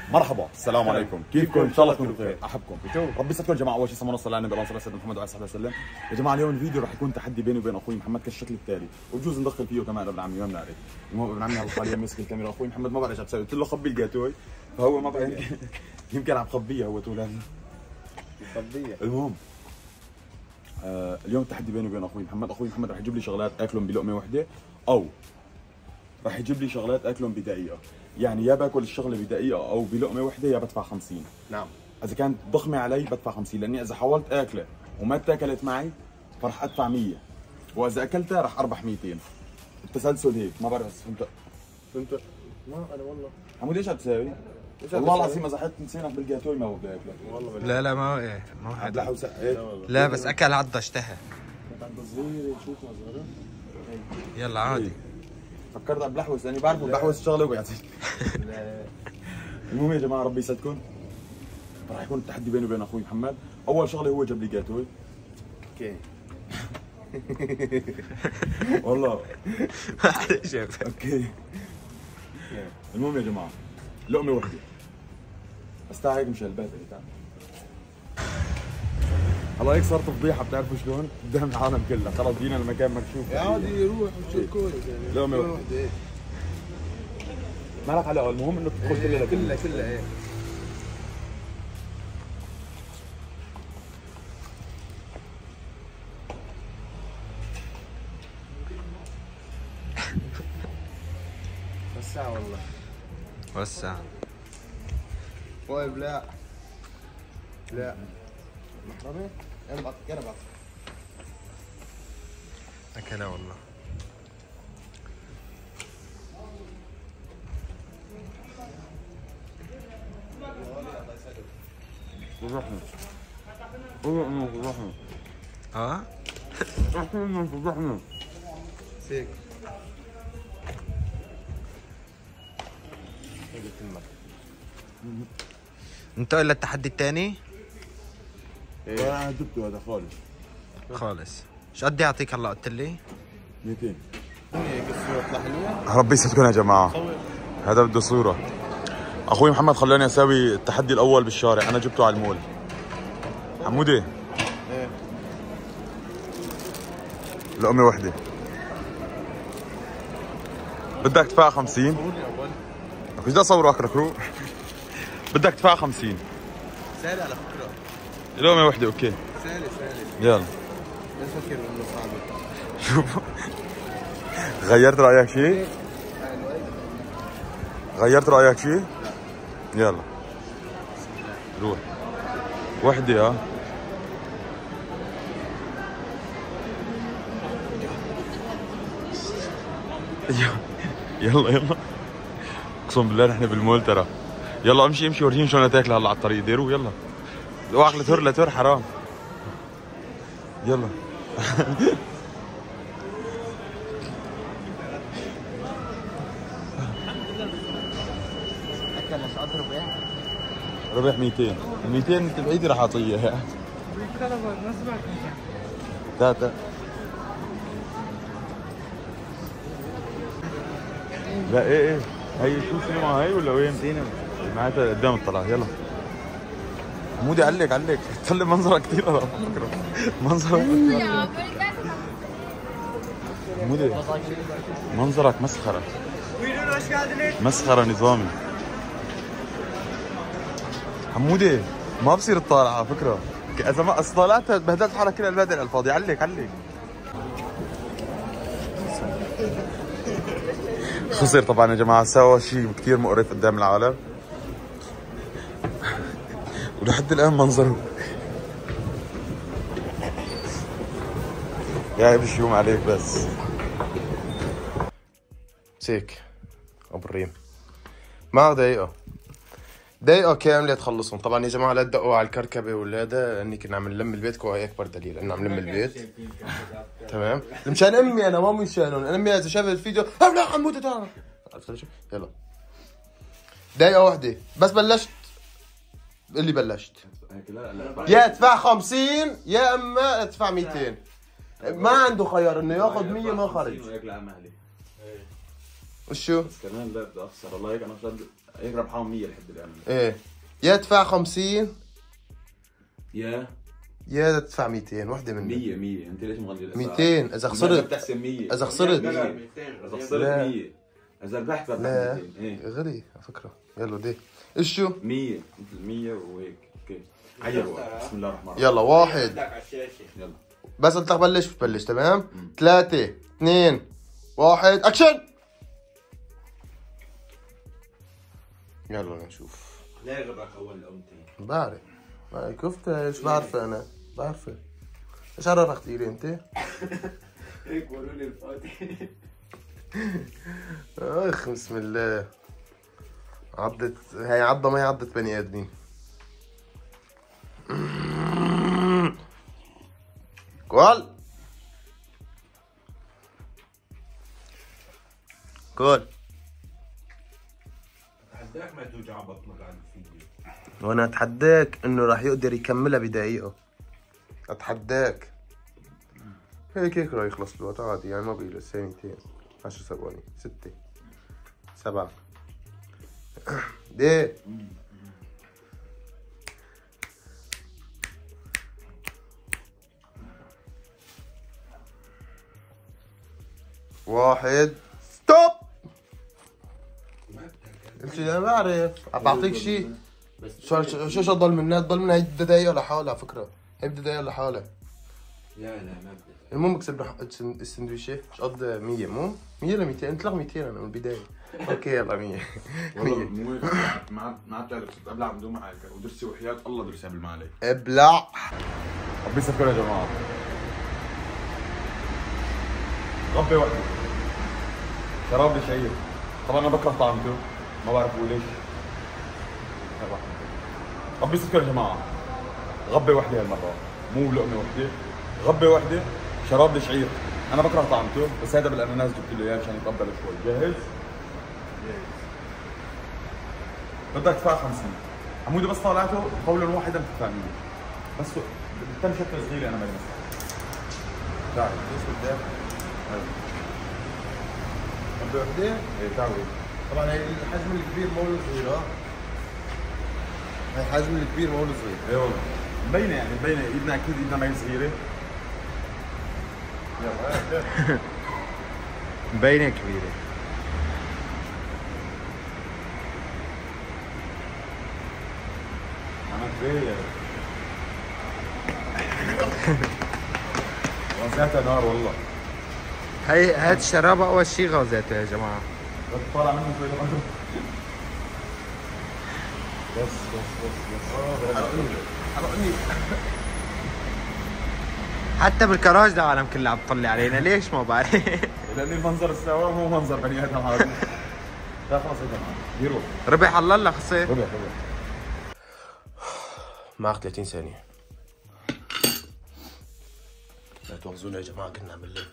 مرحبا، السلام عليكم، كيفكم؟ ان شاء الله تكونوا بخير، احبكم. ربي يسعدكم يا جماعه. اول شيء صلى الله على النبي اللهم صل على سيدنا محمد وعلى اله وسلم. يا جماعه اليوم الفيديو رح يكون تحدي بيني وبين اخوي محمد كالشكل التالي، وبجوز ندخل فيه كمان ابن عمي ما بنعرف. المهم ابن عمي هلا حاليا ماسك الكاميرا، اخوي محمد ما بعرف ايش عم تسوي، قلت له خبي الجاتوي فهو ما بعرف يمكن عم خبيها هو طول خبيها. المهم اليوم التحدي بيني وبين اخوي محمد رح يجيب لي شغلات اكلهم بلقمه وحده، او رح يجيب لي شغلات اكلهم بدقيقه. يعني يا باكل الشغله بدقيقه او بلقمه وحده يا بدفع 50. نعم. اذا كانت ضخمه علي بدفع 50، لاني اذا حاولت اكله وما اتاكلت معي فرح ادفع 100، واذا اكلتها رح اربح 200. التسلسل هيك، ما بعرف فهمت؟ ما انا والله عمود ايش عم تساوي؟ والله العظيم اذا حط نسينك بالجاتوي ما هو بياكلك. والله لا ما عم حدا. إيه؟ لا بس اكل عضه اشتهى. كانت عند صغيره شوفها صغيره. يلا عادي. فكرت عم بلحوس لاني بعرفه بلحوس شغله وبيعطيك. المهم يا جماعه ربي يسعدكم. راح يكون التحدي بيني وبين اخوي محمد. اول شغله هو جاب لي جاتوي. اوكي. والله شوف اوكي. المهم يا جماعه لقمه وحده بس تعال هيك مش هالبيت تعال. هلا هيك صارت فضيحه، بتعرفوا شلون؟ قدام العالم كلها، خلص جينا المكان مكشوف. يا عادي روح وشو الكورة يعني. لقمه وحده ما لك علاقه، المهم انه تدخل كلها ايه. وسع والله. وسع. طيب لا محرمة. انا بعطيك اكلها والله. فضحني والله انه فضحني. احسن انه فضحني. سيك. انت الا التحدي الثاني؟ انا جبته هذا خالص. شو قد يعطيك هلا قلت لي؟ 200. هيك الصورة تطلع حلوة. ربي يسعدكم يا جماعه. هذا بده صوره. اخوي محمد خلاني اسوي التحدي الاول بالشارع، انا جبته على المول. حمودي ايه لقمه وحده بدك تدفع 50. صورني اول. مش بدي اصورك ركرو. بدك تدفع 50. سهلة على فكرة. لقمه وحده اوكي. سهلة. يلا لا تفكر انه صعبة. شوف غيرت رايك شيء؟ غيرت رايك شيء؟ لا. يلا روح وحده. يلا اقسم بالله نحن بالمول ترى. يلا امشي ورجيني شلون تاكل هلا على الطريق. ديروا يلا اوعك لتر حرام. يلا اكل شعر ربح. ربح 200. 200 انت بعيدي راح اعطيه. تا لا ايه هي شو سينما هاي ولا وين؟ سينما معناتها قدام الطلعه. يلا حمودي علق طلع منظرك كثير على فكره. منظرك حمودي منظرك مسخره نظامي. حمودي ما بصير تطالع على فكره، اذا ما طالعت بهدلت حالك كل البهدله على الفاضي. علق خسر طبعا يا جماعه، سوى شيء كثير مقرف قدام العالم ولحد الان منظره يا ابني شو عليك بس. سيك ابو الريم معه دقيقة كاملة تخلصهم. طبعا يا جماعة لا تدقوا على الكركبة ولا هذا، اني كنا عم نلم البيت. كوي اكبر دليل انه عم نلم البيت. تمام مشان امي انا ما مشانهم. امي اذا شافت الفيديو لا حمودي تعال. عرفت شو؟ يلا دقيقة واحدة بس. بلشت اللي بلشت يا ادفع 50 يا اما ادفع 200. ما عنده خيار انه ياخذ 100 ما خرج. وشو؟ بس كمان لا بدي اخسر والله، هيك انا هيك ربحان 100 لحد الان. ايه يا تدفع 50 يا تدفع 200 وحده منهم. 100 انت ليش مغلي الاسعار؟ 200 اذا خسرت. بتحسب 100 اذا خسرت. اذا خسرت 100 اذا ربحت بربح 200. ايه غلي على فكره. يلا دي ايش شو؟ 100 مثل 100 وهيك. اوكي عيبوا. بسم الله الرحمن الرحيم. يلا واحد. يلا بس قلت لك بلش بتبلش. تمام. 3 2 1 اكشن. يلا نشوف. ليه غبك اول امتين؟ بعرف. كفتة ايش بعرفه انا؟ بعرفه. ايش عرفك كثير انت؟ هيك قولوا لي الفاتحة. اخ بسم الله. عضت هي عضة، ما هي عضة بني ادمين. كول كول. اتحداك ما توجع بطنك على الفيديو. وانا اتحداك انه راح يقدر يكملها بدقيقة. اتحداك. هيك راح يخلص الوقت عادي يعني، ما بقي له ثانيتين. 10 ثواني 6 7 دي. واحد ستوب. قلت لي انا بعرف عم بعطيك شيء. شو ضل منها؟ ضل منها هي دقايق لحالها على فكره. هي دقايق لحالها. لا ما بدي. المهم كسبنا السندويشه. ايش قد 100 مو 100 ل 200. قلت لك 200 انا من البدايه. اوكي يلا 100. والله مو هيك. ما عاد بتعرف كنت ابلع بدون معلقه ودرسي وحياه الله درسي قبل ما عليك. ابلع. ربي يسكر يا جماعه. غبي وحده شراب بشعير. طبعا انا بكره طعمته ما بعرف هو ليش. ربي يسكر يا جماعه. غبي وحده هالمره مو لقمه وحده. غبي وحده شراب بشعير. انا بكره طعمته بس هذا بالاناناس جبت له اياه مشان يتقبله شوي. جاهز؟ بدك تدفع 50. عمودي بس طالعته قولا واحدا بتدفع 100 بس. بتم شكل صغيره انا مالي مسألة. تعال ايش بدك؟ غبي وحده؟ ايه تعال. طبعا هي الحجم الكبير مو الصغير. ها هي الحجم الكبير مو الصغير. ايه والله مبينه يعني مبينه ايدنا اكيد ايدنا ما هي صغيره. يلا مبينة كبيرة. انا كبير. غازاتها نار والله. هي هاد الشراب اول شيء غازاته يا جماعة. طالع منه شوي لبعضه. بس حرقني. حتى بالكراج العالم كلها عم تطلع علينا، ليش ما بعرف. لان المنظر السوا مو منظر بني ادم هذا. لا خلص يا جماعه يروح. ربح الله خسر. ربح. معك 30 ثانية. لا تواخذونا يا جماعة كنا عم نلم.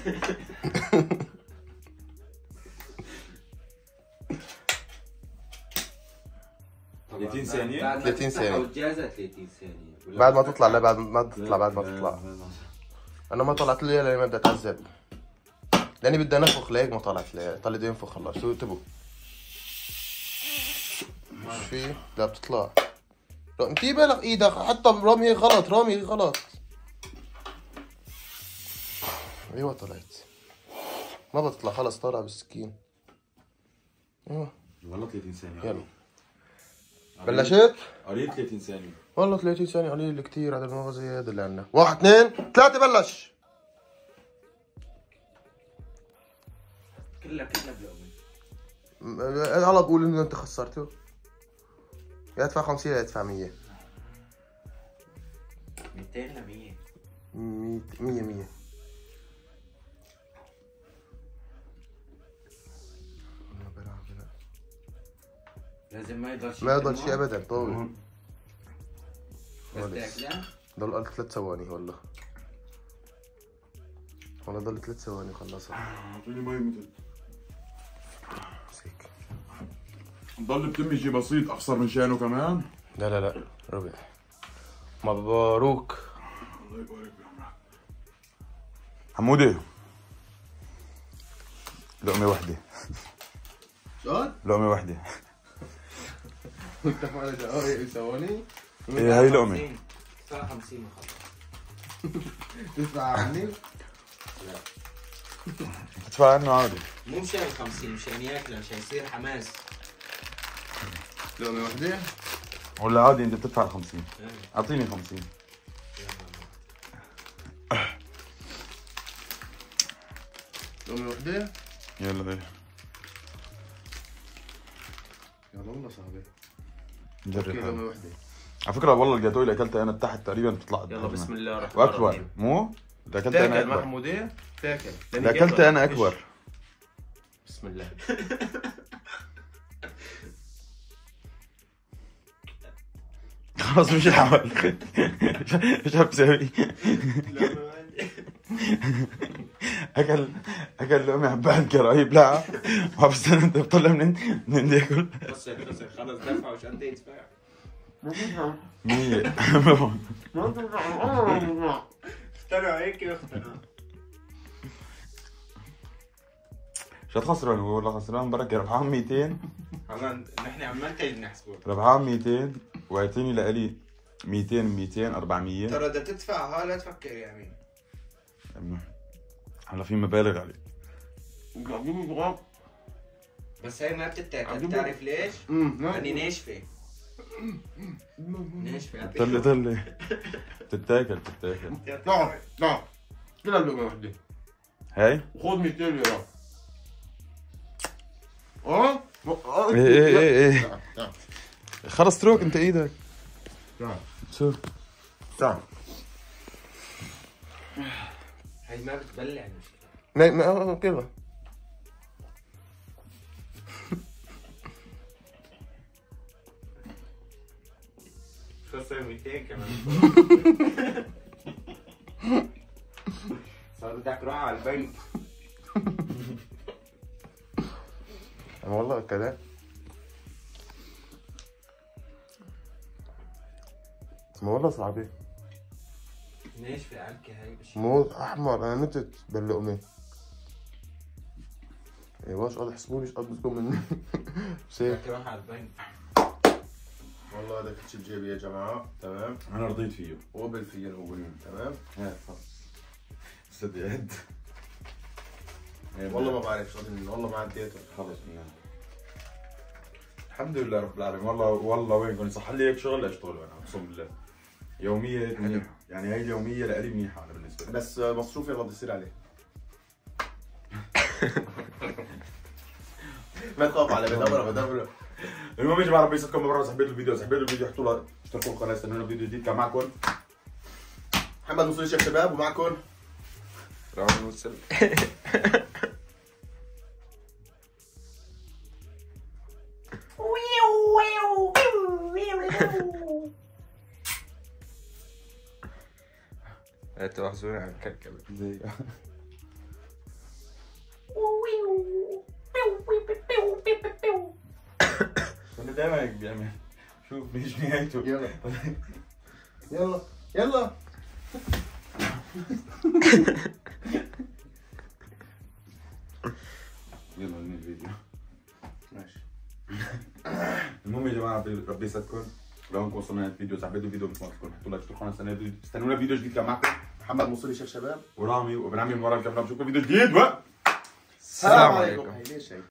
طبعاً 30 ثانية؟ بعد ما 30 تفتح ثانية. أو تجازها 30 ثانية. بعد ما تطلع. لا بعد ما تطلع. بعد ما تطلع. انا ما طلعت لي لاني ما بدي اتعذب. لاني بدي انفخ لهيك ما طلعت لي. طلع بده ينفخ. خلص شو تبوا؟ مش في؟ لا بتطلع. انتي بالك ايدك حتى رامي غلط. رامي غلط. ايوه طلعت. ما بتطلع. خلص طالع بالسكين. ايوه والله 30 ثانية. يلا بلشت؟ قليل 30 ثانية. والله 30 ثانية قليل كثير على المغازي هذا اللي عندنا. 1 2 3 بلش. كلها بلقمة. هلا بقول انه انت خسرته. يا ادفع 50 يا ادفع 100. 200 ل 100. 100 لازم ما يضل شيء. ما يضل شيء ابدا. طول بس تاكلها؟ ضل 3 ثواني والله. ضل 3 ثواني وخلصها. اعطيني مي مثل هيك. ضل بتمي شيء بسيط اخسر من شانه كمان. لا ربح. مبروك. الله يبارك بعمرك. حمودي لقمة وحدة. لقمه واحده. اتفقوا على دقائق ثواني. ايه هي لقمه. تدفع 50 وخلص. تدفع عني؟ لا تدفع عنه عادي. مو مشان 50 مشان ياكله مشان يصير حماس. لقمة وحدة؟ ولا عادي انت بتدفع 50؟ اعطيني 50. لقمة وحدة؟ يلا بيه. يلا والله صاحبي. نجرب اوكي هذا. لقمة وحدة. على فكره والله الجاتوه اللي اكلتها انا تحت تقريبا بتطلع يلا قدامنا. بسم الله الرحمن واكبر الرحيم. مو؟ اللي اكلتها انا تاكل اكبر. محمودية؟ تاكل. اللي اكلتها انا اكبر. بسم الله. خلاص مش الحمل. ايش عم تسوي؟ اكل لقمه عبان كراهيب لا ما بستنى انت بتطلع من ياكل. خلص خلص دفع وش انت يدفع. 100. اخترعوا هيك اخترعوا. شو خسران هو ولا خسران بركة ربحان 200. عمان نحن عمان تيجي نحسبه. ربحان 200 واعطيني لإلي 200 400. ترى بدك تدفعها لا تفكر يا امين. هلا في مبالغ عليه. بس هي ما بتتاكل بتعرف ليش؟ لاني ناشفه. ناشفه. طلي تتاكل. تعال كلها لقمة وحدة. هاي؟ وخذ 200 ليرة. ايه خلص اترك انت ايدك. تعال شو؟ تعال. هي ما بتبلع المشكله. ما كذا. شو صار 200 كمان. صار بدك تروح على البنك. والله كذا. والله صعبة. ناشفه علكه هاي بشي. موز احمر انا نتت باللقمة. ايوه ايش قد حسبوني ايش قد بدكم مني. بس هيك. بدك تروح على البنك. والله هذا كتش بجيبي يا جماعة تمام. انا رضيت فيه. وقبل فيا الأولين تمام. هات خلص. صدق عد. والله ما بعرف شو منه والله ما عديته. خلص منها. الحمد لله رب العالمين والله وين كنت صح لي هيك شغل اشتغل انا اقسم بالله. يوميه هيك منيحه يعني هاي اليوميه لإلي منيحه انا بالنسبه لي. بس مصروفي رضي يصير عليه. ما تخاف على بدبره. المهم يا جماعه ربي يسعدكم مره. حبيتوا الفيديو احطوا له اشتركوا بالقناه استنونا فيديو جديد. كان معكم محمد مصري شيخ شباب ومعكم راوي وصل. تواخذوني على الكركبة زي انا دايما هيك بيعمل. شوف مش نهايته. يلا يلا يلا ننهي الفيديو. ماشي. المهم يا جماعه ربي يسعدكم. لو انكم وصلنا الفيديو حبيتوا الفيديو مثل ما قلت لكم حطوا لايك اشتركوا على القناه استنونا فيديو جديد. كان معكم محمد مصري شيخ شباب ورامي وابن عمي من ورا الكاميرا. بشوفكم فيديو جديد السلام عليكم. ليش هيك؟